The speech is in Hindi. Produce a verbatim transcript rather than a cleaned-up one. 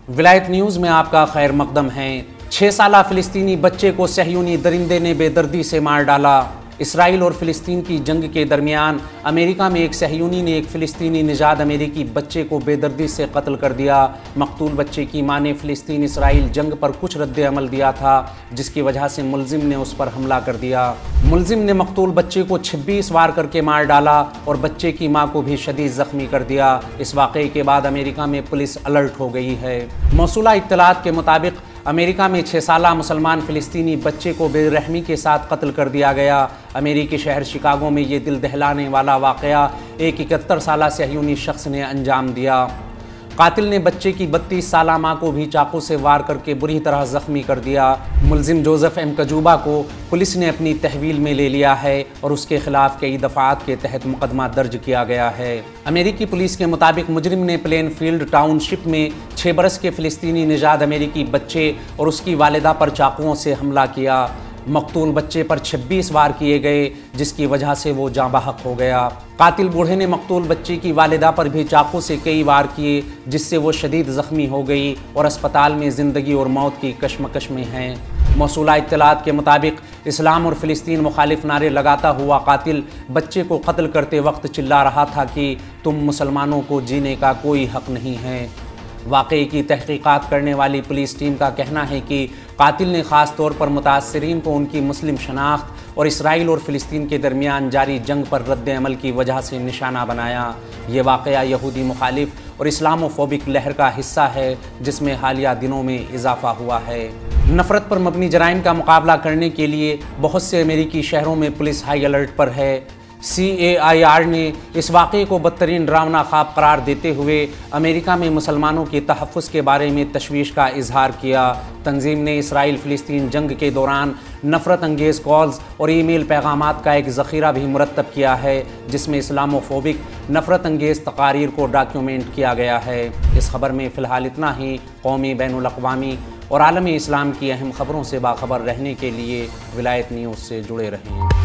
विलायत न्यूज़ में आपका खैर मकदम है। छः साला फ़िलिस्तीनी बच्चे को सहयूनी दरिंदे ने बेदर्दी से मार डाला। इसराइल और फ़िलिस्तीन की जंग के दरमियान अमेरिका में एक सहयूनी ने एक फ़िलिस्तीनी निजात अमेरिकी बच्चे को बेदर्दी से कत्ल कर दिया। मकतूल बच्चे की मां ने फ़िलिस्तीन इसराइल जंग पर कुछ रद्द अमल दिया था, जिसकी वजह से मुलजिम ने उस पर हमला कर दिया। मुलजिम ने मकतूल बच्चे को छब्बीस वार करके मार डाला और बच्चे की मां को भी शदीद ज़ख्मी कर दिया। इस वाक़े के बाद अमेरिका में पुलिस अलर्ट हो गई है। मौसूला इत्तलात के मुताबिक अमेरिका में छः साला मुसलमान फ़िलिस्तीनी बच्चे को बेरहमी के साथ कत्ल कर दिया गया। अमेरिकी शहर शिकागो में ये दिल दहलाने वाला वाक़या एक इकहत्तर साला सहयूनी शख्स ने अंजाम दिया। कातिल ने बच्चे की बत्तीस साला मां को भी चाकू से वार करके बुरी तरह ज़ख्मी कर दिया। मुलजिम जोसेफ एम कजूबा को पुलिस ने अपनी तहवील में ले लिया है और उसके खिलाफ कई दफ़ात के तहत मुकदमा दर्ज किया गया है। अमेरिकी पुलिस के मुताबिक मुजरिम ने प्लेन फील्ड टाउनशिप में छः बरस के फ़िलिस्तीनी निजात अमेरिकी बच्चे और उसकी वालिदा पर चाकुओं से हमला किया। मकतूल बच्चे पर छब्बीस वार किए गए, जिसकी वजह से वो जाँ बहक हो गया। कातिल बूढ़े ने मकतूल बच्चे की वालिदा पर भी चाकू से कई वार किए, जिससे वो शदीद ज़ख्मी हो गई और अस्पताल में ज़िंदगी और मौत की कशमकश में हैं। मौसूला इत्तलात के मुताबिक इस्लाम और फ़िलिस्तीन मुखालिफ नारे लगाता हुआ कातिल बच्चे को कत्ल करते वक्त चिल्ला रहा था कि तुम मुसलमानों को जीने का कोई हक़ नहीं है। वाक़े की तहक़ीक़ात करने वाली पुलिस टीम का कहना है कि कातिल ने ख़ास तौर पर मुतासरीन को उनकी मुस्लिम शनाख्त और इसराइल और फ़िलिस्तीन के दरमियान जारी जंग पर रद्द अमल की वजह से निशाना बनाया। ये वाक़या यहूदी मुखालिफ और इस्लामोफोबिक लहर का हिस्सा है, जिसमें हालिया दिनों में इजाफ़ा हुआ है। नफ़रत पर मबनी जराइम का मुकाबला करने के लिए बहुत से अमेरिकी शहरों में पुलिस हाई अलर्ट पर है। सी ए आई आर ने इस वाक़े को बदतरीन डरावना ख्वाब करार देते हुए अमेरिका में मुसलमानों के तहफ़्फ़ुज़ के बारे में तशवीश का इजहार किया। तंजीम ने इसराइल फ़िलिस्तीन जंग के दौरान नफ़रत अंगेज़ कॉल्स और ईमेल पैगामात का एक ज़ख़ीरा भी मुरतब किया है, जिसमें इस्लामोफोबिक नफ़रत अंगेज़ तकारीर को डॉक्यूमेंट किया गया है। इस खबर में फ़िलहाल इतना ही। कौमी, बैनुल अक़वामी और आलमी इस्लाम की अहम खबरों से बाखबर रहने के लिए विलायत न्यूज़ से जुड़े रहें।